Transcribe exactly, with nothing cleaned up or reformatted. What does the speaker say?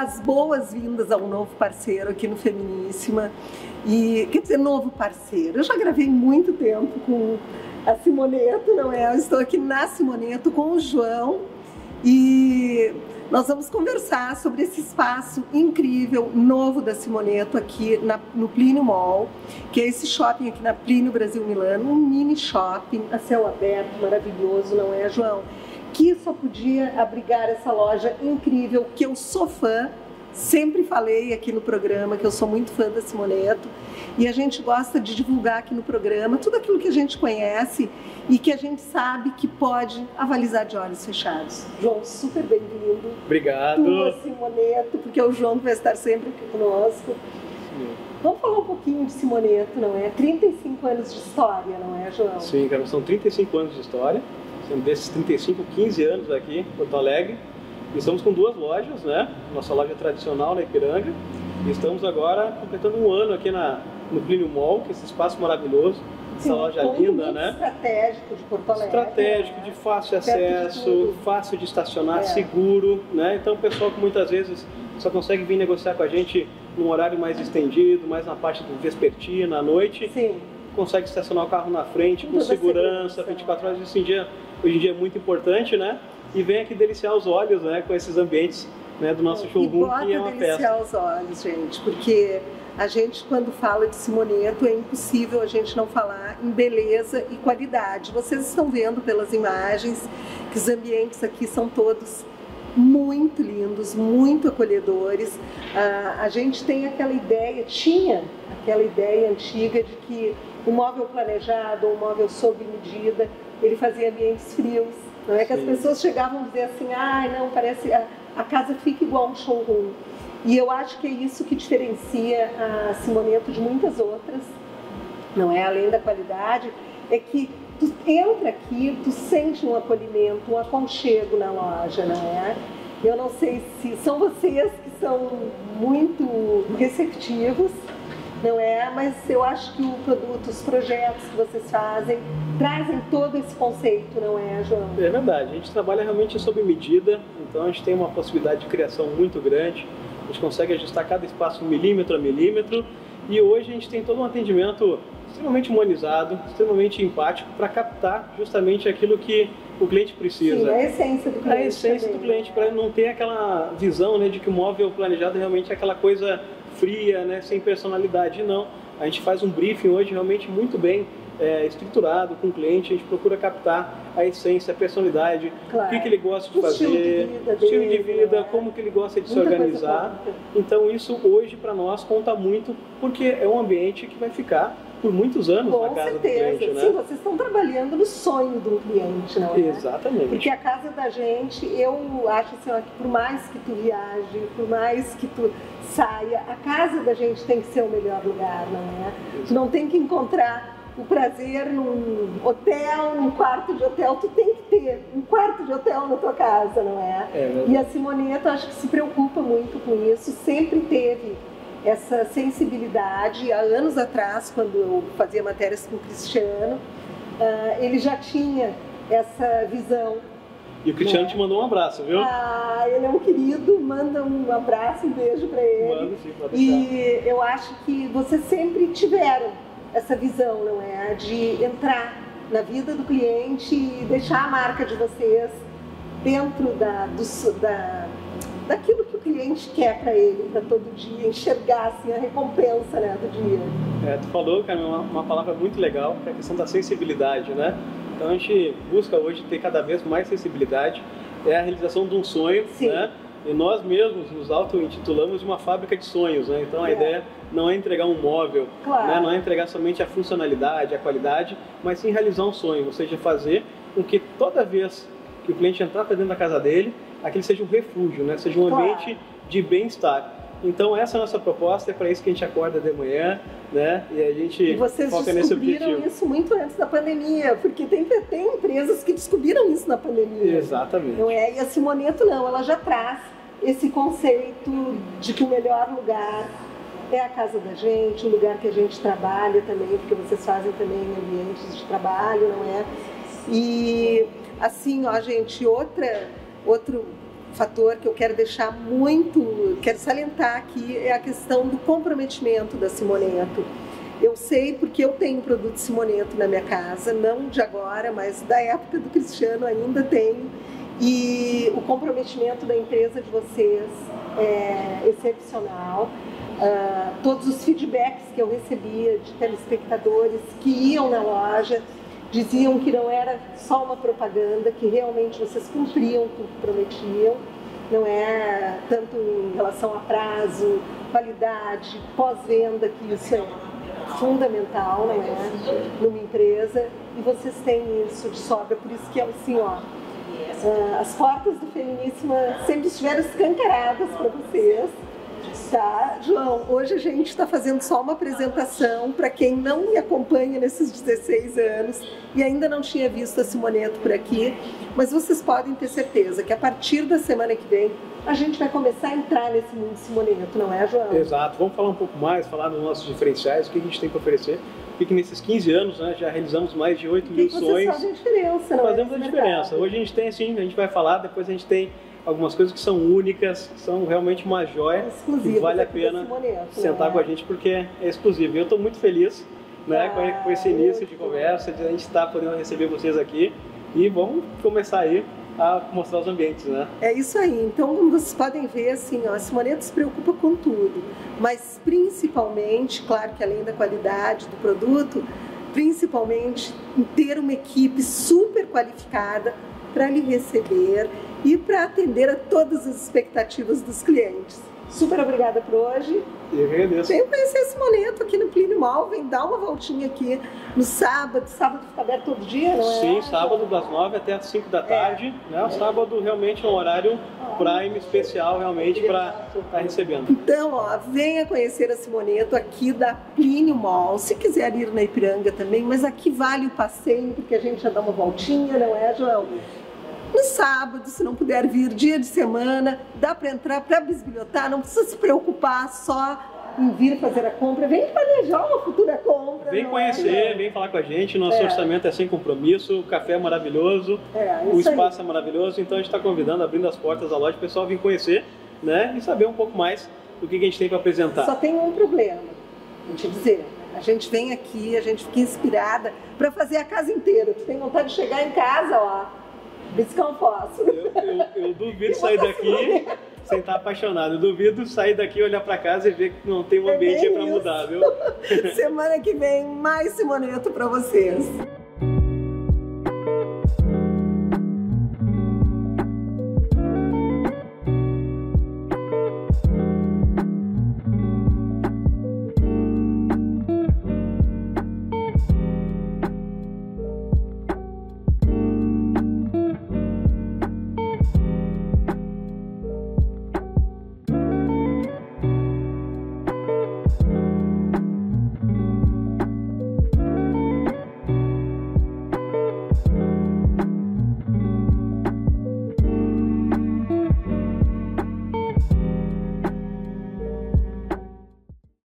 as boas-vindas ao novo parceiro aqui no Feminíssima. E, quer dizer, novo parceiro. Eu já gravei muito tempo com a Simoneto, não é? Eu estou aqui na Simoneto com o João e nós vamos conversar sobre esse espaço incrível, novo da Simoneto aqui na, no Plínio Mall, que é esse shopping aqui na Plínio Brasil Milano, um mini shopping a céu aberto, maravilhoso, não é, João? Que só podia abrigar essa loja incrível, que eu sou fã, sempre falei aqui no programa que eu sou muito fã da Simoneto, e a gente gosta de divulgar aqui no programa tudo aquilo que a gente conhece e que a gente sabe que pode avalizar de olhos fechados. João, super bem-vindo. Obrigado. Tua Simoneto, porque é o João que vai estar sempre aqui conosco. Sim. Vamos falar um pouquinho de Simoneto, não é? trinta e cinco anos de história, não é, João? Sim, cara, são trinta e cinco anos de história. São desses trinta e cinco, quinze anos aqui em Porto Alegre. E estamos com duas lojas, né? Nossa loja tradicional na Ipiranga. E estamos agora completando um ano aqui na, no Plínio Mall, que é esse espaço maravilhoso. Sim, essa loja muito, linda, muito né? Estratégico de Porto Alegre. Estratégico, né? de fácil Perto acesso, de fácil de estacionar, é. seguro, né? Então o pessoal que muitas vezes só consegue vir negociar com a gente num horário mais estendido, mais na parte do vespertina, à noite. Sim. Consegue estacionar o carro na frente, com, com segurança, vinte e quatro horas. Isso em dia, hoje em dia é muito importante, né? E vem aqui deliciar os olhos, né? Com esses ambientes, né, do nosso showroom, que é uma festa. deliciar os olhos, gente, porque a gente, quando fala de Simoneto, é impossível a gente não falar em beleza e qualidade. Vocês estão vendo pelas imagens que os ambientes aqui são todos muito lindos, muito acolhedores. Ah, a gente tem aquela ideia, tinha aquela ideia antiga de que o móvel planejado, ou o móvel sob medida, ele fazia ambientes frios. Não é que Sim. as pessoas chegavam a dizer assim, ah, não, parece a, a casa fica igual um showroom. E eu acho que é isso que diferencia a Simoneto de muitas outras, não é? Além da qualidade, é que tu entra aqui, tu sente um acolhimento, um aconchego na loja, não é? Eu não sei se são vocês que são muito receptivos, não é? Mas eu acho que o produto, os projetos que vocês fazem, trazem todo esse conceito, não é, João? É verdade, a gente trabalha realmente sob medida, então a gente tem uma possibilidade de criação muito grande, a gente consegue ajustar cada espaço milímetro a milímetro, e hoje a gente tem todo um atendimento extremamente humanizado, extremamente empático, para captar justamente aquilo que o cliente precisa. Sim, a essência do cliente. A essência também, do cliente, para não ter aquela visão, né, de que o móvel planejado realmente é aquela coisa fria, né, sem personalidade. Não, a gente faz um briefing hoje realmente muito bem é, estruturado com o cliente, a gente procura captar a essência, a personalidade, claro. o que, que ele gosta de o fazer, estilo de vida, o estilo de dele, vida, né? como que ele gosta de Muita se organizar. Então isso hoje para nós conta muito, porque é um ambiente que vai ficar por muitos anos Com na casa certeza. do cliente, né? Sim, vocês estão trabalhando no sonho do cliente, não é? Exatamente. Porque a casa da gente, eu acho assim, ó, que por mais que tu viaje, por mais que tu saia, a casa da gente tem que ser o melhor lugar, não é? Tu não tem que encontrar o prazer num hotel, num quarto de hotel, tu tem que ter um quarto de hotel na tua casa, não é? É e a Simoneto, acho que se preocupa muito com isso, sempre teve essa sensibilidade. Há anos atrás, quando eu fazia matérias com o Cristiano, uh, ele já tinha essa visão. E o Cristiano, né, te mandou um abraço, viu? Ah, ele é um querido, manda um abraço, um beijo para ele. Manda, sim, pode e deixar. Eu acho que vocês sempre tiveram essa visão, não é? De entrar na vida do cliente e deixar a marca de vocês dentro da, do, da, daquilo que o cliente quer para ele, para todo dia, enxergar assim, a recompensa, né, do dia. É, tu falou, cara, uma, uma palavra muito legal, que é a questão da sensibilidade, né? Então a gente busca hoje ter cada vez mais sensibilidade, é a realização de um sonho, Sim. né? E nós mesmos nos auto-intitulamos de uma fábrica de sonhos, né? Então a é. ideia não é entregar um móvel, claro. né? Não é entregar somente a funcionalidade, a qualidade, mas sim realizar um sonho, ou seja, fazer com que toda vez que o cliente entrar para dentro da casa dele, aquele seja um refúgio, né? Seja um claro. ambiente de bem-estar. Então essa é a nossa proposta, é para isso que a gente acorda de manhã, né? E a gente e vocês foca nesse objetivo. descobriram isso muito antes da pandemia, porque tem, tem empresas que descobriram isso na pandemia. Exatamente. Não é? E a Simoneto não, ela já traz esse conceito de que o melhor lugar é a casa da gente, o lugar que a gente trabalha também, porque vocês fazem também ambientes de trabalho, não é? E assim, ó, gente, outra, outro fator que eu quero deixar muito quero salientar aqui é a questão do comprometimento da Simoneto. Eu sei porque eu tenho produto Simoneto na minha casa, não de agora, mas da época do Cristiano ainda tenho. E o comprometimento da empresa de vocês é excepcional. Uh, todos os feedbacks que eu recebia de telespectadores que iam na loja diziam que não era só uma propaganda, que realmente vocês cumpriam o que prometiam. Não é tanto em relação a prazo, qualidade, pós-venda, que isso é fundamental, não é? Numa empresa, e vocês têm isso de sobra, por isso que é assim, ó, as portas do Feminíssima sempre estiveram escancaradas para vocês, tá? João, hoje a gente está fazendo só uma apresentação para quem não me acompanha nesses dezesseis anos e ainda não tinha visto a Simoneto por aqui, mas vocês podem ter certeza que a partir da semana que vem a gente vai começar a entrar nesse mundo Simoneto, não é, João? Exato, vamos falar um pouco mais, falar dos nossos diferenciais, o que a gente tem para oferecer, porque nesses quinze anos, né, já realizamos mais de oito mil sonhos. Vocês fazem a diferença, não é? Fazemos a diferença. Hoje a gente tem, assim, a gente vai falar, depois a gente tem algumas coisas que são únicas, que são realmente uma joia, que vale a pena sentar com a gente porque é exclusivo. E eu estou muito feliz, né, ah, com esse início de conversa, de a gente estar podendo receber vocês aqui e vamos começar aí a mostrar os ambientes, né? É isso aí. Então, como vocês podem ver, assim, ó, a Simoneto se preocupa com tudo, mas principalmente, claro que além da qualidade do produto, principalmente em ter uma equipe super qualificada para lhe receber e para atender a todas as expectativas dos clientes. Super obrigada por hoje. Eu agradeço. Venha conhecer a Simoneto aqui no Plínio Mall, vem dar uma voltinha aqui no sábado. Sábado fica aberto todo dia, não é? Sim, sábado das nove até as cinco da tarde. É. Né? O sábado realmente é um horário prime especial realmente para estar recebendo. Então, ó, venha conhecer a Simoneto aqui da Plínio Mall. Se quiser ir na Ipiranga também, mas aqui vale o passeio, porque a gente já dá uma voltinha, não é, João? No sábado, se não puder vir, dia de semana, dá para entrar, para bisbilhotar, não precisa se preocupar só em vir fazer a compra, vem planejar uma futura compra. Vem conhecer, é? vem falar com a gente, nosso é. orçamento é sem compromisso, o café é maravilhoso, é, o espaço aí. é maravilhoso, então a gente está convidando, abrindo as portas da loja, o pessoal vir conhecer, né, e saber um pouco mais do que a gente tem para apresentar. Só tem um problema, vou te dizer. A gente vem aqui, a gente fica inspirada para fazer a casa inteira. Tu tem vontade de chegar em casa, ó, biscar um fósforo. Eu, eu, eu duvido sair daqui sem estar apaixonado. Eu duvido sair daqui, olhar para casa e ver que não tem um ambiente é para mudar, viu? Semana que vem, mais Simoneto para vocês.